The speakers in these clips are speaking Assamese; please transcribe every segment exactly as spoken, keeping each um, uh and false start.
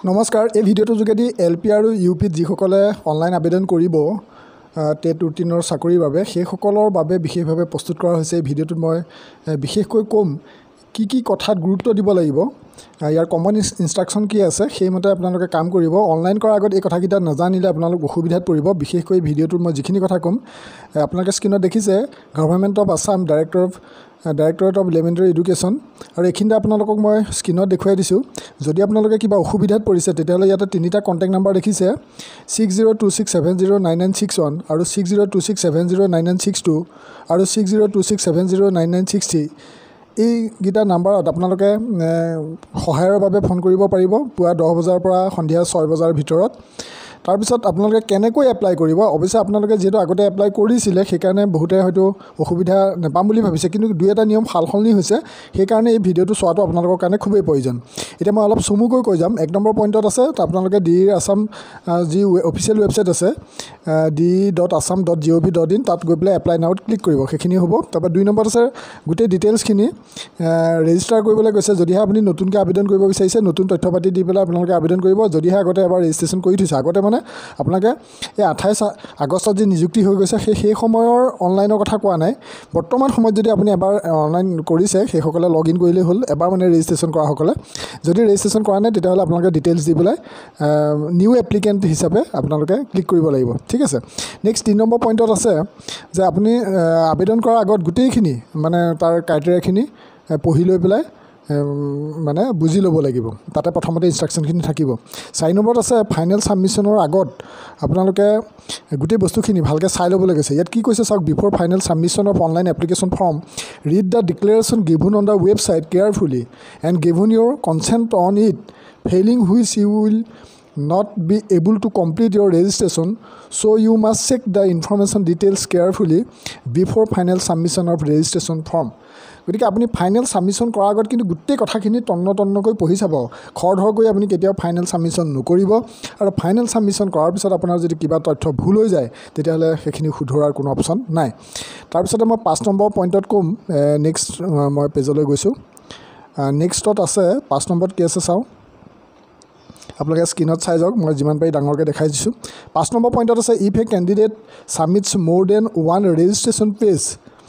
নমস্কাৰ এই ভিডিঅ'টোৰ যোগেদি এল পি আৰু ইউ পিত যিসকলে অনলাইন আবেদন কৰিব টেট ৰুটিনৰ চাকৰিৰ বাবে সেইসকলৰ বাবে বিশেষভাৱে প্ৰস্তুত কৰা হৈছে। এই ভিডিঅ'টোত মই বিশেষকৈ ক'ম কি কি কথাত গুৰুত্ব দিব লাগিব, ইয়াৰ কমন ইনষ্ট্ৰাকশ্যন কি আছে, সেইমতে আপোনালোকে কাম কৰিব। অনলাইন কৰাৰ আগত এই কথাকেইটা নাজানিলে আপোনালোক অসুবিধাত পৰিব। বিশেষকৈ ভিডিঅ'টোত মই যিখিনি কথা ক'ম আপোনালোকে স্ক্ৰীণত দেখিছে government of Assam director of directorate of elementary education, আৰু এইখিনিতে আপোনালোকক মই স্ক্ৰীণত দেখুৱাই দিছোঁ। যদি আপোনালোকে কিবা অসুবিধাত পৰিছে তেতিয়াহ'লে ইয়াতে তিনিটা কণ্টেক্ট নাম্বাৰ দেখিছে, six zero' two six seven zero' nine nine six one আৰু six zero' two six seven zero' nine nine six two আৰু six zero' two six seven zero' nine nine six three. এইকেইটা নাম্বাৰত আপোনালোকে সহায়ৰ বাবে ফোন কৰিব পাৰিব পুৱা দহ বজাৰ পৰা সন্ধিয়া ছয় বজাৰ ভিতৰত। তাৰপিছত আপোনালোকে কেনেকৈ এপ্লাই কৰিব, অৱশ্যে আপোনালোকে যিহেতু আগতে এপ্লাই কৰিছিলে সেইকাৰণে বহুতে হয়তো অসুবিধা নাপাম বুলি ভাবিছে, কিন্তু দুই এটা নিয়ম সাল সলনি হৈছে, সেইকাৰণে এই ভিডিঅ'টো চোৱাটো আপোনালোকৰ কাৰণে খুবেই প্ৰয়োজন। এতিয়া মই অলপ চমুকৈ কৈ যাম। এক নম্বৰ পইণ্টত আছে আপোনালোকে ডি আছাম যি অফিচিয়েল ৱেবছাইট আছে D dot Assam dot G O' V dot in, তাত গৈ পেলাই এপ্লাই নাওত ক্লিক কৰিব, সেইখিনি হ'ব। তাৰপৰা দুই নম্বৰত আছে গোটেই ডিটেইলছখিনি ৰেজিষ্টাৰ কৰিবলৈ গৈছে। যদিহে আপুনি নতুনকৈ আবেদন কৰিব বিচাৰিছে নতুন তথ্য পাতি দি পেলাই আপোনালোকে আবেদন কৰিব। যদিহে আগতে এবাৰ ৰেজিষ্ট্ৰেশ্যন কৰি থৈছে, আগতে মানে আপোনালোকে এই আঠাইছ আগষ্টত যি নিযুক্তি হৈ গৈছে সেই সেই সময়ৰ অনলাইনৰ কথা কোৱা নাই, বৰ্তমান সময়ত যদি আপুনি এবাৰ অনলাইন কৰিছে সেইসকলে লগ ইন কৰিলেই হ'ল, এবাৰ মানে ৰেজিষ্ট্ৰেশ্যন কৰাসকলে। যদি ৰেজিষ্ট্ৰেশ্যন কৰা নাই তেতিয়াহ'লে আপোনালোকে ডিটেইলছ দি পেলাই নিউ এপ্লিকেণ্ট হিচাপে আপোনালোকে ক্লিক কৰিব লাগিব, ঠিক আছে। নেক্সট তিনি নম্বৰ পইণ্টত আছে যে আপুনি আবেদন কৰাৰ আগত গোটেইখিনি মানে তাৰ ক্ৰাইটেৰিয়াখিনি পঢ়ি লৈ পেলাই মানে বুজি ল'ব লাগিব, তাতে প্ৰথমতে ইনষ্ট্ৰাকশ্যনখিনি থাকিব। চাৰি নম্বৰত আছে ফাইনেল ছাবমিশ্যনৰ আগত আপোনালোকে গোটেই বস্তুখিনি ভালকৈ চাই ল'বলৈ গৈছে। ইয়াত কি কৈছে চাওক, before final submission of online application form read the declaration given on the website carefully and given your consent on it, failing which you will not be able to complete your registration, so you must check the information details carefully before final submission of registration form. গতিকে আপুনি ফাইনেল ছাবমিশ্যন কৰাৰ আগত কিন্তু গোটেই কথাখিনি তন্ন তন্নকৈ পঢ়ি চাব। খৰধৰকৈ আপুনি কেতিয়াও ফাইনেল ছাবমিশ্যন নকৰিব, আৰু ফাইনেল ছাবমিশ্যন কৰাৰ পিছত আপোনাৰ যদি কিবা তথ্য ভুল হৈ যায় তেতিয়াহ'লে সেইখিনি শুধৰোৱাৰ কোনো অপশ্যন নাই। তাৰপিছতে মই পাঁচ নম্বৰ পইণ্টত ক'ম, নেক্সট মই পেজলৈ গৈছোঁ। নেক্সটত আছে পাঁচ নম্বৰত কি আছে চাওঁ, আপোনালোকে স্ক্ৰীণত চাই যাওক, মই যিমান পাৰি ডাঙৰকৈ দেখাই দিছোঁ। পাঁচ নম্বৰ পইণ্টত আছে if A candidate submits more than one registration page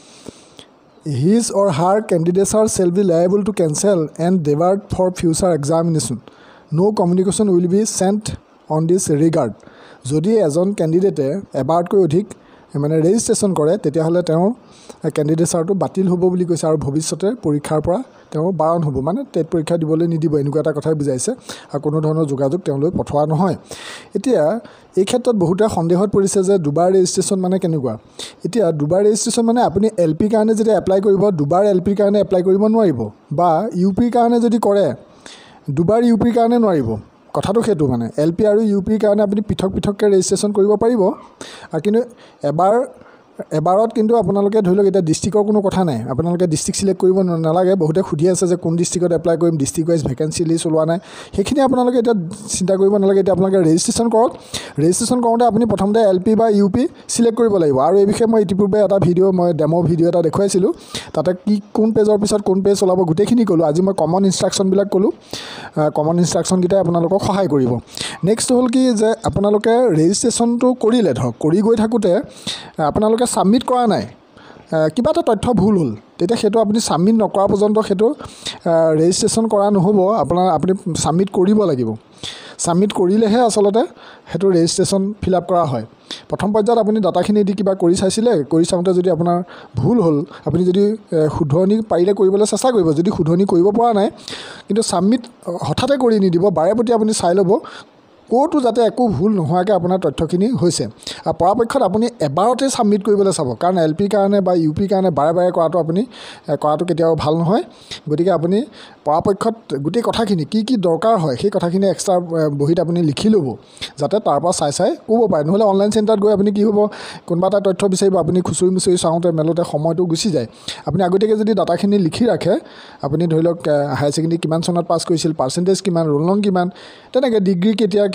his or her candidature shall be liable to cancel and divert for future examination. No communication will be sent on this regard. যদি এজন কেণ্ডিডেটে এবাৰতকৈ অধিক মানে ৰেজিষ্ট্ৰেশ্যন কৰে তেতিয়াহ'লে তেওঁৰ কেণ্ডিডেচাৰটো বাতিল হ'ব বুলি কৈছে, আৰু ভৱিষ্যতে পৰীক্ষাৰ পৰা তেওঁ বাৰণ হ'ব, মানে টেট পৰীক্ষা দিবলৈ নিদিব, এনেকুৱা এটা কথাই বুজাইছে, আৰু কোনো ধৰণৰ যোগাযোগ তেওঁলৈ পঠোৱা নহয়। এতিয়া এই ক্ষেত্ৰত বহুতে সন্দেহত পৰিছে যে দুবাৰ ৰেজিষ্ট্ৰেশ্যন মানে কেনেকুৱা। এতিয়া দুবাৰ ৰেজিষ্ট্ৰেশ্যন মানে আপুনি এল পিৰ কাৰণে যেতিয়া এপ্লাই কৰিব দুবাৰ এল পিৰ কাৰণে এপ্লাই কৰিব নোৱাৰিব, বা ইউ পিৰ কাৰণে যদি কৰে দুবাৰ ইউ পিৰ কাৰণে নোৱাৰিব। কথাটো সেইটো, মানে এল পি আৰু ইউ পিৰ কাৰণে আপুনি পৃথক পৃথককৈ ৰেজিষ্ট্ৰেশ্যন কৰিব পাৰিব, আৰু কিন্তু এবাৰ এবাৰত কিন্তু আপোনালোকে ধৰি লওক এতিয়া ডিষ্ট্ৰিক্টৰ কোনো কথা নাই, আপোনালোকে ডিষ্ট্ৰিক্ট ছিলেক্ট কৰিব নালাগে। বহুতে সুধি আছে যে কোন ডিষ্ট্ৰিক্টত এপ্লাই কৰিম, ডিষ্ট্ৰিক্ট ৱাইজ ভেকেঞ্চি লিষ্ট ওলোৱা নাই, সেইখিনি আপোনালোকে এতিয়া চিন্তা কৰিব নালাগে। এতিয়া আপোনালোকে ৰেজিষ্ট্ৰেশ্যন কৰক। ৰেজিষ্ট্ৰেশ্যন কৰোঁতে আপুনি প্ৰথমতে এল পি বা ইউ পি ছিলেক্ট কৰিব লাগিব, আৰু এই বিষয়ে মই ইতিপূৰ্বে এটা ভিডিঅ' মই ডেম' ভিডিঅ' এটা দেখুৱাইছিলোঁ, তাতে কি কোন পেজৰ পিছত কোন পেজ ওলাব গোটেইখিনি ক'লোঁ। আজি মই কমন ইনষ্ট্ৰাকশ্যনবিলাক ক'লোঁ, কমন ইনষ্ট্ৰাকশ্যনকেইটাই আপোনালোকক সহায় কৰিব। নেক্সট হ'ল কি যে আপোনালোকে ৰেজিষ্ট্ৰেশ্যনটো কৰিলে, ধৰক কৰি গৈ থাকোঁতে আপোনালোকে ছাবমিট কৰা নাই, কিবা এটা তথ্য ভুল হ'ল, তেতিয়া সেইটো আপুনি ছাবমিট নকৰা পৰ্যন্ত সেইটো ৰেজিষ্ট্ৰেশ্যন কৰা নহ'ব, আপোনাৰ আপুনি ছাবমিট কৰিব লাগিব। ছাবমিট কৰিলেহে আচলতে সেইটো ৰেজিষ্ট্ৰেশ্যন ফিল আপ কৰা হয়। প্ৰথম পৰ্যায়ত আপুনি ডাটাখিনি দি কিবা কৰি চাইছিলে, কৰি চাওঁতে যদি আপোনাৰ ভুল হ'ল আপুনি যদি শুধৰণি পাৰিলে কৰিবলৈ চেষ্টা কৰিব, যদি শুধৰণি কৰিব পৰা নাই কিন্তু ছাবমিট হঠাতে কৰি নিদিব, বাৰে প্ৰতি আপুনি চাই ল'ব ক'তো যাতে একো ভুল নোহোৱাকৈ আপোনাৰ তথ্যখিনি হৈছে। আৰু পৰাপক্ষত আপুনি এবাৰতে ছাবমিট কৰিবলৈ চাব, কাৰণ এল পিৰ কাৰণে বা ইউ পিৰ কাৰণে বাৰে বাৰে কৰাটো আপুনি কৰাটো কেতিয়াও ভাল নহয়। গতিকে আপুনি পৰাপক্ষত গোটেই কথাখিনি কি কি দৰকাৰ হয় সেই কথাখিনি এক্সট্ৰা বহীত আপুনি লিখি ল'ব, যাতে তাৰপৰা চাই চাই ক'ব পাৰে। নহ'লে অনলাইন চেণ্টাৰত গৈ আপুনি কি হ'ব, কোনোবা এটা তথ্য বিচাৰিব, আপুনি খুচৰি মুচৰি চাওঁতে মেলোতে সময়টো গুচি যায়। আপুনি আগতীয়াকৈ যদি ডাটাখিনি লিখি ৰাখে, আপুনি ধৰি লওক হায়াৰ ছেকেণ্ডেৰী কিমান চনত পাছ কৰিছিল, পাৰ্চেণ্টেজ কিমান, ৰোল নং কিমান, তেনেকৈ ডিগ্ৰী কেতিয়া কি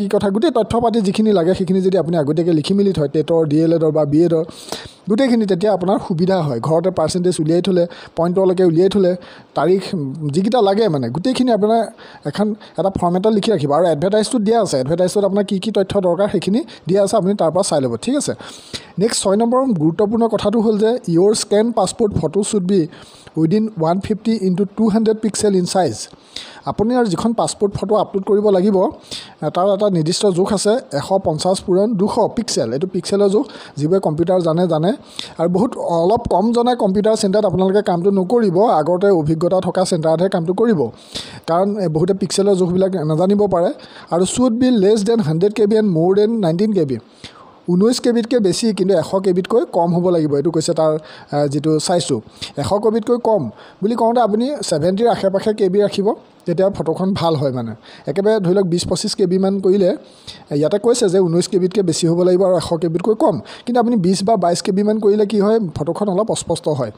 কথা গোটেই তথ্য পাতি যিখিনি লাগে সেইখিনি যদি আপুনি আগতীয়াকৈ লিখি মেলি থয় টেটৰ ডি এল এডৰ বা বি এডৰ গোটেইখিনি তেতিয়া আপোনাৰ সুবিধা হয় ঘৰতে পাৰ্চেণ্টেজ উলিয়াই থ'লে পইণ্টলৈকে উলিয়াই থ'লে তাৰিখ যিকেইটা লাগে মানে গোটেইখিনি আপোনাৰ এখন এটা ফৰ্মেটত লিখি ৰাখিব আৰু এডভাৰটাইজটোত দিয়া আছে এডভাৰটাইজটোত আপোনাৰ কি কি তথ্য দৰকাৰ সেইখিনি দিয়া আছে আপুনি তাৰ পৰা চাই ল'ব ঠিক আছে নেক্সট ছয় নম্বৰ গুৰুত্বপূৰ্ণ কথাটো হ'ল যে your scan passport photo should be within one fifty into two hundred pixel in size আপুনি আৰু যিখন পাছপৰ্ট ফটো আপলোড কৰিব লাগিব তাৰ এটা নিৰ্দিষ্ট জোখ আছে এশ পঞ্চাছ পূৰণ দুশ পিক্সেল এইটো পিক্সেলৰ জোখ যিবোৰে কম্পিউটাৰ জানে জানে আৰু বহুত অলপ কম জনাই কম্পিউটাৰ চেণ্টাৰত আপোনালোকে কামটো নকৰিব আগতে অভিজ্ঞতা থকা চেণ্টাৰতহে কামটো কৰিব কাৰণ বহুতে পিক্সেলৰ জোখবিলাক নাজানিব পাৰে আৰু should be less than hundred K B and more than nineteen K B ঊনৈছ কে বিতকৈ বেছি কিন্তু এশ কে বিতকৈ কম হ'ব লাগিব এইটো কৈছে তাৰ যিটো চাইজটো এশ কে বিতকৈ কম বুলি কওঁতে আপুনি ছেভেণ্টিৰ আশে পাশে কে বি ৰাখিব তেতিয়া ফটোখন ভাল হয় মানে একেবাৰে ধৰি লওক বিছ পঁচিছ কে বিমান কৰিলে ইয়াতে কৈছে যে ঊনৈছ কে বিতকৈ বেছি হ'ব লাগিব আৰু এশ কে বিতকৈ কম কিন্তু আপুনি বিছ বা বাইছ কে বিমান কৰিলে কি হয় ফটোখন অলপ অস্পষ্ট হয়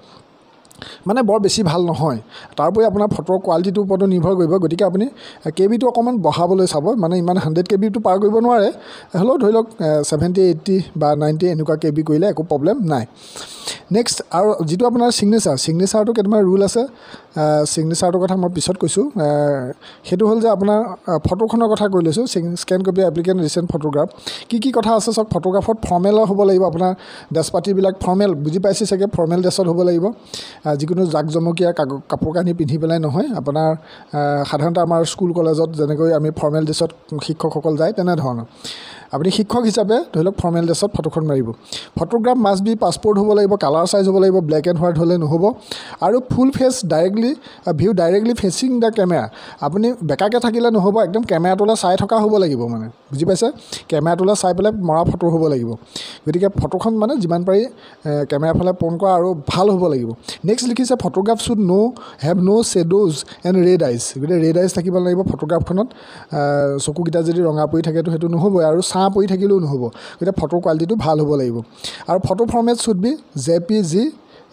মানে বৰ বেছি ভাল নহয় তাৰোপৰি আপোনাৰ ফটোৰ কোৱালিটিটোৰ ওপৰতো নিৰ্ভৰ কৰিব গতিকে আপুনি কে বিটো অকণমান বঢ়াবলৈ চাব মানে ইমান হাণ্ড্ৰেড কে বিটো পাৰ কৰিব নোৱাৰে হ'লেও ধৰি লওক ছেভেণ্টি এইট্টি বা নাইণ্টি এনেকুৱা কে বি কৰিলে একো প্ৰব্লেম নাই নেক্সট আৰু যিটো আপোনাৰ ছিগনেচাৰ ছিগনেচাৰটো কেইটামান ৰুল আছে ছিগনেচাৰটোৰ কথা মই পিছত কৈছোঁ সেইটো হ'ল যে আপোনাৰ ফটোখনৰ কথা কৈ লৈছোঁ scan copy applicant recent photograph কি কি কথা আছে চাওক ফটোগ্ৰাফত ফৰ্মেলৰ হ'ব লাগিব আপোনাৰ ড্ৰেছ পাতিবিলাক ফৰ্মেল বুজি পাইছে চাগে ফৰ্মেল ড্ৰেছত হ'ব লাগিব যিকোনো জাক জমকীয়া কাপোৰ কানি পিন্ধি পেলাই নহয় আপোনাৰ সাধাৰণতে আমাৰ স্কুল কলেজত যেনেকৈ আমি ফৰ্মেল ড্ৰেছত শিক্ষকসকল যায় তেনেধৰণৰ আপুনি শিক্ষক হিচাপে ধৰি লওক ফৰ্মেল ড্ৰেছত ফটোখন মাৰিব ফটোগ্ৰাফ মাষ্ট বি পাছপৰ্ট হ'ব লাগিব কালাৰ চাইজ হ'ব লাগিব ব্লেক এণ্ড হোৱাইট হ'লে নহ'ব আৰু full face directly view directly facing the camera আপুনি বেকাকৈ থাকিলে নহ'ব একদম কেমেৰাটোলৈ চাই থকা হ'ব লাগিব মানে বুজি পাইছে কেমেৰাটোলৈ চাই পেলাই মৰা ফটো হ'ব লাগিব গতিকে ফটোখন মানে যিমান পাৰি কেমেৰাৰ ফালে পইণ্ট কৰা আৰু ভাল হ'ব লাগিব নেক্সট লিখিছে photograph should no' have no' shadows and red eyes গতিকে ৰেড আইজ থাকিব লাগিব ফটোগ্ৰাফখনত চকুকেইটা যদি ৰঙা পৰি থাকেতো সেইটো নহ'বই আৰু ছাঁ পৰি থাকিলেও নহ'ব গতিকে ফটোৰ কোৱালিটিটো ভাল হ'ব লাগিব আৰু photo format should be J P G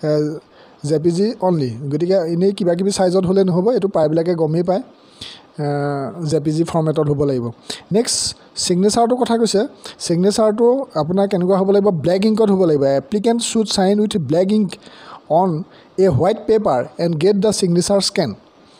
J P G only গতিকে এনেই কিবা কিবি চাইজত হ'লে নহ'ব এইটো প্ৰায়বিলাকে গমেই পায় জে পি জি ফৰ্মেটত হ'ব লাগিব নেক্সট ছিগনেচাৰটোৰ কথা কৈছে ছিগনেচাৰটো আপোনাৰ কেনেকুৱা হ'ব লাগিব ব্লেক ইংকত হ'ব লাগিব applicant should sign with black ink on a white paper and get the signature scan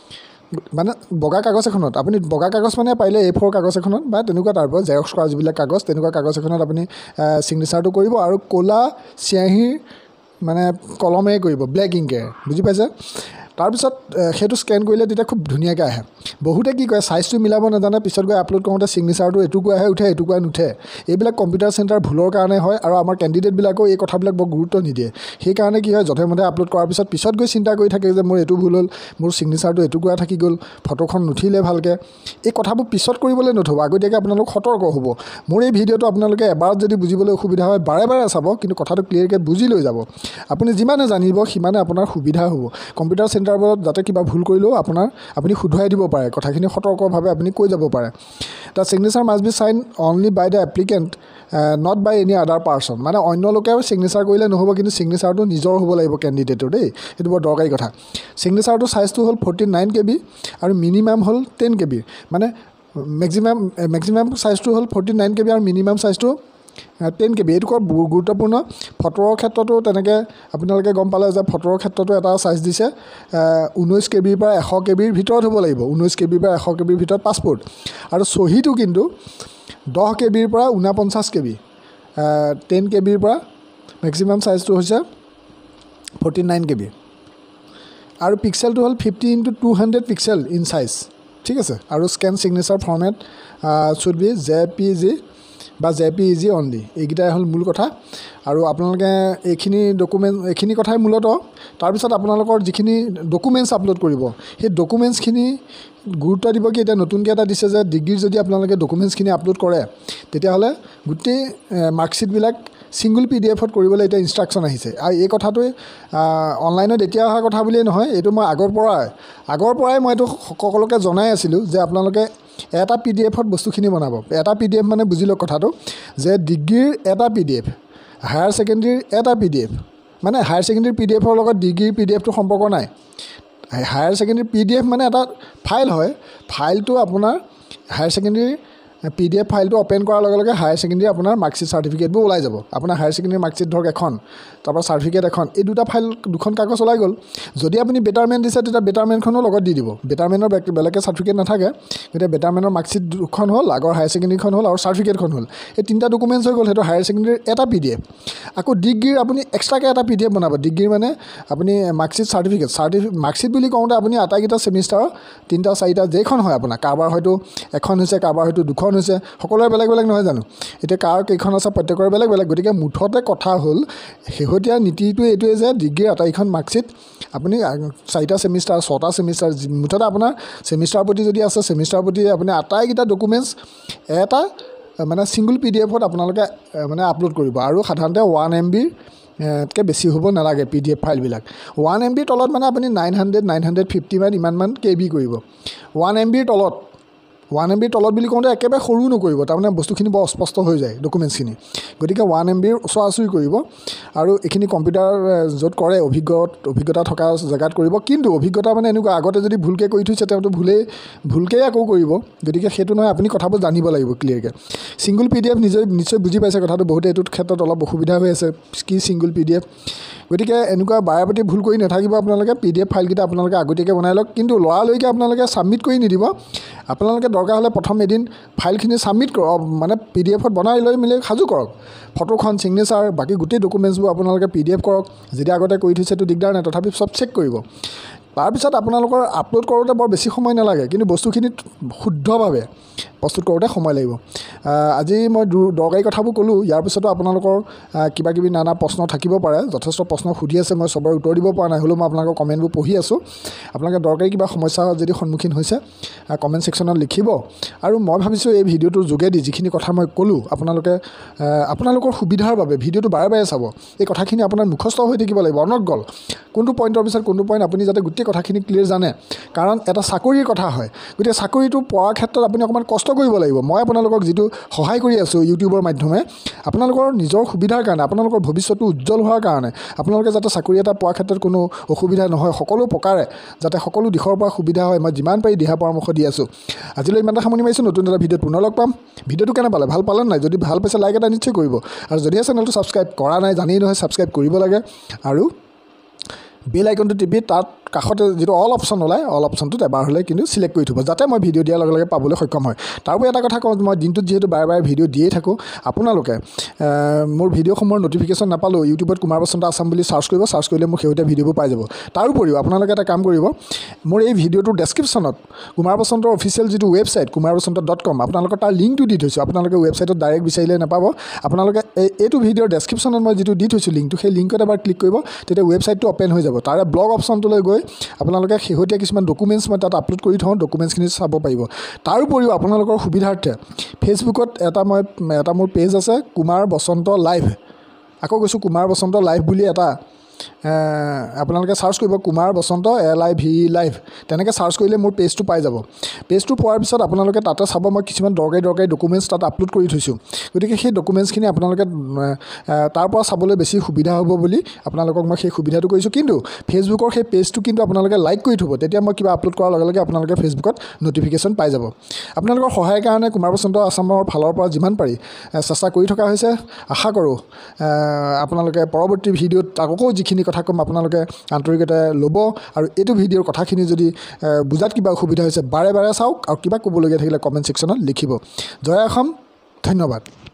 মানে বগা কাগজ এখনত আপুনি বগা কাগজ মানে পাৰিলে এ ফ'ৰ কাগজ এখনত বা তেনেকুৱা টাইপৰ জেৰক্স কৰা যিবিলাক কাগজ তেনেকুৱা কাগজ এখনত আপুনি ছিগনেচাৰটো কৰিব আৰু ক'লা চিয়াহীৰ মানে কলমেৰে কৰিব ব্লেক ইংকেৰে বুজি পাইছে তাৰপিছত সেইটো স্কেন কৰিলে তেতিয়া খুব ধুনীয়াকৈ আহে বহুতে কি কয় চাইজটো মিলাব নাজানে পিছত গৈ আপলোড কৰোঁতে ছিগনেচাৰটো এটুকুৰা আহে উঠে এটুকুৰা নুঠে এইবিলাক কম্পিউটাৰ চেণ্টাৰ ভুলৰ কাৰণে হয় আৰু আমাৰ কেণ্ডিডেটবিলাকেও এই কথাবিলাক বৰ গুৰুত্ব নিদিয়ে সেইকাৰণে কি হয় যধে মধে আপলোড কৰাৰ পিছত পিছত গৈ চিন্তা কৰি থাকে যে মোৰ এইটো ভুল হ'ল মোৰ ছিগনেচাৰটো এটুকুৰা থাকি গ'ল ফটোখন নুঠিলে ভালকৈ এই কথাবোৰ পিছত কৰিবলৈ নথ'ব আগতীয়াকৈ আপোনালোক সতৰ্ক হ'ব মোৰ এই ভিডিঅ'টো আপোনালোকে এবাৰত যদি বুজিবলৈ অসুবিধা হয় বাৰে বাৰে চাব কিন্তু কথাটো ক্লিয়াৰকৈ বুজি লৈ যাব আপুনি যিমানে জানিব সিমানে আপোনাৰ সুবিধা হ'ব কম্পিউটাৰ চেণ্টাৰবোৰত যাতে কিবা ভুল কৰিলেও আপোনাৰ আপুনি শুধৰাই দিব পাৰে কথাখিনি সতৰ্কভাৱে আপুনি কৈ যাব পাৰে the signature must be sign only by the applicant not by any other person মানে অন্য লোকে ছিগনেচাৰ কৰিলে নহ'ব কিন্তু ছিগনেচাৰটো নিজৰ হ'ব লাগিব কেণ্ডিডেটৰ দেই সেইটো বৰ দৰকাৰী কথা ছিগনেচাৰটোৰ চাইজটো হ'ল ফৰ্টি নাইন কে বি আৰু মিনিমাম হ'ল টেন কে বি মানে মেক্সিমাম মেক্সিমাম চাইজটো হ'ল ফৰ্টি নাইন কে বি আৰু মিনিমাম চাইজটো টেন কে বি এইটো বৰ গুৰুত্বপূৰ্ণ ফটোৰ ক্ষেত্ৰতো তেনেকৈ আপোনালোকে গম পালে যে ফটোৰ ক্ষেত্ৰতো এটা চাইজ দিছে ঊনৈছ কে বিৰ পৰা এশ কে বিৰ ভিতৰত হ'ব লাগিব ঊনৈছ কে বিৰ পৰা এশ কে বিৰ ভিতৰত পাছপৰ্ট আৰু চহীটো কিন্তু দহ কে বিৰ পৰা ঊনপঞ্চাছ কে বি টেন কে বিৰ পৰা মেক্সিমাম চাইজটো হৈছে ফৰ্টি নাইন কে বি আৰু পিক্সেলটো হ'ল fifty into two hundred pixel in size ঠিক আছে আৰু scan signature format should be J P G বা J P E G only এইকেইটাই হ'ল মূল কথা আৰু আপোনালোকে এইখিনি ডকুমেণ্ট এইখিনি কথাই মূলতঃ তাৰপিছত আপোনালোকৰ যিখিনি ডকুমেণ্টছ আপলোড কৰিব সেই ডকুমেণ্টছখিনি গুৰুত্ব দিব কি এতিয়া নতুনকৈ এটা দিছে যে ডিগ্ৰীৰ যদি আপোনালোকে ডকুমেণ্টছখিনি আপলোড কৰে তেতিয়াহ'লে গোটেই মাৰ্কশ্বিটবিলাক ছিংগল পি ডি এফত কৰিবলৈ এতিয়া ইনষ্ট্ৰাকশ্যন আহিছে আৰু এই কথাটোৱে অনলাইনত এতিয়া অহা কথা বুলিয়েই নহয় এইটো মই আগৰ পৰাই আগৰ পৰাই মই এইটো সকলোকে জনাই আছিলোঁ যে আপোনালোকে এটা পি ডি এফত বস্তুখিনি বনাব এটা পি ডি এফ মানে বুজি লওক কথাটো যে ডিগ্ৰীৰ এটা পি ডি এফ হায়াৰ ছেকেণ্ডেৰীৰ এটা পি ডি এফ মানে হায়াৰ ছেকেণ্ডেৰী পি ডি এফৰ লগত ডিগ্ৰীৰ পি ডি এফটো সম্পৰ্ক নাই higher secondary P D F মানে এটা ফাইল হয় ফাইলটো আপোনাৰ higher secondary P D F ফাইলটো অ'পেন কৰাৰ লগে লগে হায়াৰ ছেকেণ্ডেৰী আপোনাৰ মাৰ্কশ্বিট চাৰ্টিফিকেটবোৰ ওলাই যাব। আপোনাৰ হায়াৰ ছেকেণ্ডেৰী মাৰ্কশ্বিট ধৰক এখন, তাৰপৰা চাৰ্টিফিকেট এখন, এই দুটা ফাইল দুখন কাগজ ওলাই গ'ল। যদি আপুনি বেটাৰমেণ্ট দিছে তেতিয়া বেটাৰমেণ্টখনো লগত দি দিব। বেটাৰমেণ্টৰ বেলেগকৈ চাৰ্টিফিকেট নাথাকে, গতিকে বেটাৰমেণ্টৰ মাৰ্কশ্বিট দুখন হ'ল, আগৰ হায়াৰ ছেকেণ্ডেৰীখন হ'ল আৰু চাৰ্টিফিকেটখন হ'ল। এই তিনিটা ডকুমেণ্টছ হৈ গ'ল, সেইটো হায়াৰ ছেকেণ্ডেৰীৰ এটা পি ডি এফ। আকৌ ডিগ্ৰীৰ আপুনি এক্সট্ৰাকৈ এটা পি ডি এফ বনাব। ডিগ্ৰীৰ মানে আপুনি মাৰ্কশ্বিট চাৰ্টিফিকেট চাৰ্টিফি মাৰ্কশ্বিট বুলি কওঁতে আপুনি আটাইকেইটা ছেমিষ্টাৰৰ তিনিটা চাৰিটা যেইখন হয় আপোনাৰ, কাৰোবাৰ হয়তো এখন হৈছে, কাৰোবাৰ হয়তো দুখন হৈছে, সকলোৰে বেলেগ বেলেগ নহয় জানো? এতিয়া কাৰ কেইখন আছে প্ৰত্যেকৰে বেলেগ বেলেগ। গতিকে মুঠতে কথা হ'ল, শেহতীয়া নীতিটো এইটোৱে যে ডিগ্ৰীৰ আটাইকেইখন মাৰ্কশ্বিট আপুনি চাৰিটা ছেমিষ্টাৰ, ছটা ছেমিষ্টাৰ, মুঠতে আপোনাৰ ছেমিষ্টাৰৰ প্ৰতি যদি আছে, ছেমিষ্টাৰৰ প্ৰতি আপুনি আটাইকেইটা ডকুমেণ্টছ এটা মানে ছিংগুল পি ডি এফত আপোনালোকে মানে আপলোড কৰিব। আৰু সাধাৰণতে ওৱান এম বিৰ তকৈ বেছি হ'ব নালাগে পি ডি এফ ফাইলবিলাক। ওৱান এম বিৰ তলত মানে আপুনি nine hundred nine hundred fifty মান ইমানমান কে বি কৰিব। ওৱান এম বিৰ তলত ওৱান এম বিৰ তলত বুলি কওঁতে একেবাৰে সৰু নকৰিব, তাৰমানে বস্তুখিনি বৰ অস্পষ্ট হৈ যায় ডকুমেণ্টছখিনি। গতিকে ওৱান এম বিৰ ওচৰা ওচৰি কৰিব। আৰু এইখিনি কম্পিউটাৰ য'ত কৰে অভিজ্ঞ অভিজ্ঞতা থকা জেগাত কৰিব। কিন্তু অভিজ্ঞতা মানে এনেকুৱা, আগতে যদি ভুলকৈ কৰি থৈছে তেওঁতো ভুলেই ভুলকেই আকৌ কৰিব। গতিকে সেইটো নহয়, আপুনি কথাবোৰ জানিব লাগিব ক্লিয়াৰকৈ। ছিংগুল পি ডি এফ নিজে নিশ্চয় বুজি পাইছে কথাটো, বহুতে এইটোত ক্ষেত্ৰত অলপ অসুবিধা হৈ আছে, কি ছিংগুল পি ডি এফ। গতিকে এনেকুৱা বাৰে প্ৰতি ভুল কৰি নাথাকিব আপোনালোকে। পি ডি এফ ফাইলকেইটা আপোনালোকে আগতীয়াকৈ বনাই লওক, কিন্তু লৰালৰিকৈ আপোনালোকে ছাবমিট কৰি নিদিব। আপোনালোকে দৰকাৰ হ'লে প্ৰথম এদিন ফাইলখিনি ছাবমিট কৰক, মানে পি ডি এফত বনাই লৈ মেলি সাজু কৰক। ফটোখন, ছিগনেচাৰ, বাকী গোটেই ডকুমেণ্টছবোৰ আপোনালোকে পি ডি এফ কৰক। যদি আগতে কৰি থৈছেতো দিগদাৰ নাই, তথাপি চব চেক কৰিব। তাৰপিছত আপোনালোকৰ আপলোড কৰোঁতে বৰ বেছি সময় নালাগে, কিন্তু বস্তুখিনিত শুদ্ধভাৱে প্ৰস্তুত কৰোঁতে সময় লাগিব। আজি মই দৰকাৰী কথাবোৰ ক'লোঁ। ইয়াৰ পিছতো আপোনালোকৰ কিবা কিবি নানা প্ৰশ্ন থাকিব পাৰে, যথেষ্ট প্ৰশ্ন সুধি আছে, মই চবৰে উত্তৰ দিব পৰা নাই, হ'লেও মই আপোনালোকৰ কমেণ্টবোৰ পঢ়ি আছোঁ। আপোনালোকে দৰকাৰী কিবা সমস্যা যদি সন্মুখীন হৈছে কমেণ্ট ছেকশ্যনত লিখিব। আৰু মই ভাবিছোঁ এই ভিডিঅ'টোৰ যোগেদি যিখিনি কথা মই ক'লোঁ, আপোনালোকে আপোনালোকৰ সুবিধাৰ বাবে ভিডিঅ'টো বাৰে বাৰে চাব। এই কথাখিনি আপোনাৰ মুখস্থ হৈ থাকিব লাগিব, অনৰ্গল। কোনটো পইণ্টৰ পিছত কোনটো পইণ্ট আপুনি যাতে গোটেই কথাখিনি ক্লিয়াৰ জানে, কাৰণ এটা চাকৰিৰ কথা হয়। গতিকে চাকৰিটো পোৱাৰ ক্ষেত্ৰত আপুনি অকণমান কষ্ট কৰিব লাগিব। মই আপোনালোকক যিটো সহায় কৰি আছোঁ ইউটিউবৰ মাধ্যমে, আপোনালোকৰ নিজৰ সুবিধাৰ কাৰণে, আপোনালোকৰ ভৱিষ্যতটো উজ্জ্বল হোৱাৰ কাৰণে, আপোনালোকে যাতে চাকৰি এটা পোৱাৰ ক্ষেত্ৰত কোনো অসুবিধা নহয়, সকলো প্ৰকাৰে যাতে সকলো দিশৰ পৰা সুবিধা হয়, মই যিমান পাৰি দিহা পৰামৰ্শ দি আছোঁ। আজিলৈ ইমানটা সামৰণি মাৰিছোঁ। নতুন এটা ভিডিঅ'ত পুনৰ লগ পাম। ভিডিঅ'টো কেনে পালে, ভাল পালে নাই? যদি ভাল পাইছে লাইক এটা নিশ্চয় কৰিব। আৰু যদিহে চেনেলটো ছাবস্ক্ৰাইব কৰা নাই, জানেই নহয় ছাবস্ক্ৰাইব কৰিব লাগে। আৰু বেল আইকনটো টিপি তাত কাষতে যিটো অল অপশ্যন ওলায়, অল অপশ্যনটোত এবাৰ হ'লে কিন্তু ছিলেক্ট কৰি থ'ব, যাতে মই ভিডিঅ' দিয়াৰ লগে লগে পাবলৈ সক্ষম হয়। তাৰোপৰি এটা কথা কওঁ, মই দিনটোত যিহেতু বাৰে বাৰে ভিডিঅ' দিয়ে থাকোঁ, আপোনালোকে মোৰ ভিডিঅ'সমূহৰ ন'টিফিকেশ্যন নাপালেও ইউটিউবত কুমাৰ বসন্ত আছাম বুলি চাৰ্চ কৰিব। চাৰ্চ কৰিলে মোৰ শেহতীয়া ভিডিঅ'বোৰ পাই যাব। তাৰোপৰিও আপোনালোকে এটা কাম কৰিব, মোৰ এই ভিডিঅ'টোৰ ডেছক্ৰিপশ্যনত কুমাৰ বসন্তৰ অফিচিয়েল যিটো website Kumar Basanta dot com, আপোনালোকৰ তাৰ লিংকটো দি থৈছোঁ। আপোনালোকে ৱেবছাইটত ডাইৰেক্ট বিচাৰিলে নাপাব। আপোনালোকে এই এইটো ভিডিঅ'ৰ ডেছক্ৰিপশ্যনত মই যিটো দি থৈছোঁ লিংকটো, সেই লিংকত এবাৰ ক্লিক কৰিব, তেতিয়া ৱেবছাইটটো অ'পেন হৈ যাব। তাৰে ব্লগ অপশ্যনটোলৈ গৈ আপোনালোকে শেহতীয়া কিছুমান ডকুমেণ্টছ মই তাত আপলোড কৰি থওঁ, ডকুমেণ্টছখিনি চাব পাৰিব। তাৰোপৰিও আপোনালোকৰ সুবিধাৰ্থে ফেচবুকত এটা মই এটা মোৰ পেজ আছে, কুমাৰ বসন্ত লাইভ। আকৌ কৈছোঁ কুমাৰ বসন্ত লাইভ বুলি এটা আপোনালোকে চাৰ্চ কৰিব, Kumar Basanta L I V live, তেনেকৈ চাৰ্চ কৰিলে মোৰ পেজটো পাই যাব। পেজটো পোৱাৰ পিছত আপোনালোকে তাতে চাব, মই কিছুমান দৰকাৰী দৰকাৰী ডকুমেণ্টছ তাত আপলোড কৰি থৈছোঁ। গতিকে সেই ডকুমেণ্টছখিনি আপোনালোকে তাৰ পৰা চাবলৈ বেছি সুবিধা হ'ব বুলি আপোনালোকক মই সেই সুবিধাটো কৰিছোঁ। কিন্তু ফেচবুকৰ সেই পেজটো কিন্তু আপোনালোকে লাইক কৰি থ'ব, তেতিয়া মই কিবা আপলোড কৰাৰ লগে লগে আপোনালোকে ফেচবুকত ন'টিফিকেশ্যন পাই যাব। আপোনালোকৰ সহায়ৰ কাৰণে কুমাৰ বসন্ত আছামৰ ফালৰ পৰা যিমান পাৰি চেষ্টা কৰি থকা হৈছে। আশা কৰোঁ আপোনালোকে পৰৱৰ্তী ভিডিঅ'ত আকৌ যিখিনি কথা ক'ম আপোনালোকে আন্তৰিকতাৰে ল'ব। আৰু এইটো ভিডিঅ'ৰ কথাখিনি যদি বুজাত কিবা অসুবিধা হৈছে বাৰে বাৰে চাওক, আৰু কিবা ক'বলগীয়া থাকিলে কমেণ্ট ছেকশ্যনত লিখিব। জয় অসম, ধন্যবাদ।